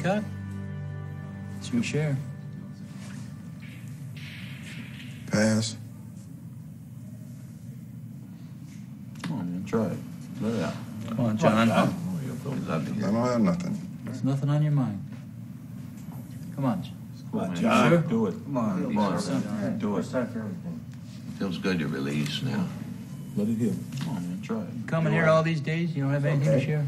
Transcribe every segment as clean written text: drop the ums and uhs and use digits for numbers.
Hancock? It's your share. Pass. Come on, man, try it. Let it out. Come on, John. I don't have nothing. There's nothing on your mind. Come on. Come on, John. Sure? Do it. Come on. Come on. Do it. Feels good to release now. Let it heal. Come on, man, try it. Coming here all these days, you don't have anything to share?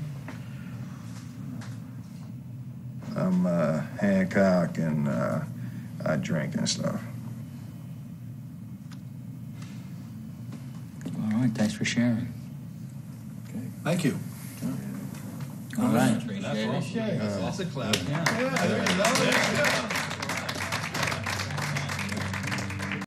I'm Hancock and I drink and stuff. All right, thanks for sharing. Okay. Thank you. All right. That's all. That's a clap. Yeah. Yeah, there you go.